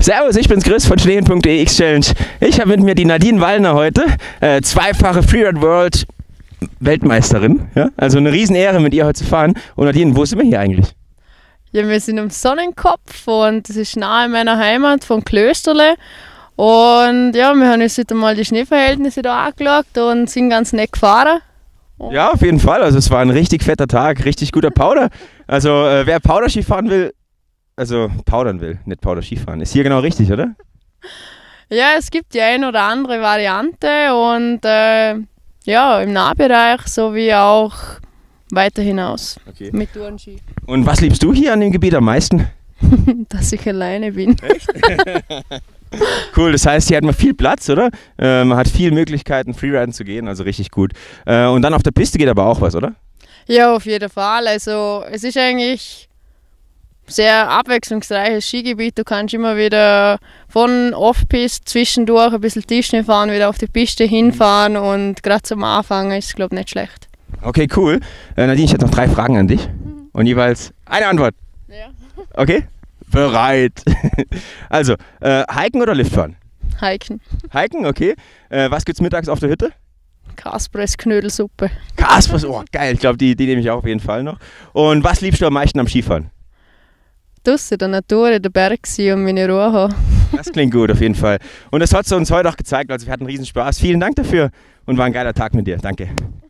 Servus, ich bin's Chris von Schneehin.de X-Challenge. Ich habe mit mir die Nadine Wallner heute, zweifache Freeride World Weltmeisterin. Ja? Also eine Riesenehre, mit ihr heute zu fahren. Und Nadine, wo sind wir hier eigentlich? Ja, wir sind am Sonnenkopf und das ist nahe meiner Heimat von Klösterle. Und ja, wir haben uns heute mal die Schneeverhältnisse da angeschaut und sind ganz nett gefahren. Ja, auf jeden Fall. Also es war ein richtig fetter Tag, richtig guter Powder. Also wer Powder-Ski fahren will, also powdern will, nicht Powder-Ski fahren, ist hier genau richtig, oder? Ja, es gibt die eine oder andere Variante und ja, im Nahbereich sowie auch weiter hinaus mit Tourenski. Und was liebst du hier an dem Gebiet am meisten? Dass ich alleine bin. Echt? Cool, das heißt, hier hat man viel Platz, oder? Man hat viele Möglichkeiten, Freeriden zu gehen, also richtig gut. Und dann auf der Piste geht aber auch was, oder? Ja, auf jeden Fall. Also es ist eigentlich sehr abwechslungsreiches Skigebiet. Du kannst immer wieder von Off-Piste zwischendurch ein bisschen Tischschnee fahren, wieder auf die Piste hinfahren und gerade zum Anfang ist es, glaube ich, nicht schlecht. Okay, cool. Nadine, ich hätte noch 3 Fragen an dich und jeweils eine Antwort. Ja. Okay? Bereit. Also, hiken oder Liftfahren? Hiken. Hiken, okay. Was gibt's mittags auf der Hütte? Kaspress Knödelsuppe. Kaspress, oh geil, ich glaube, die nehme ich auch auf jeden Fall noch. Und was liebst du am meisten am Skifahren? Draussen, der Natur, in der Berg und meine Ruhe haben. Das klingt gut, auf jeden Fall. Und das hat sie uns heute auch gezeigt, also wir hatten riesen Spaß. Vielen Dank dafür und war ein geiler Tag mit dir. Danke.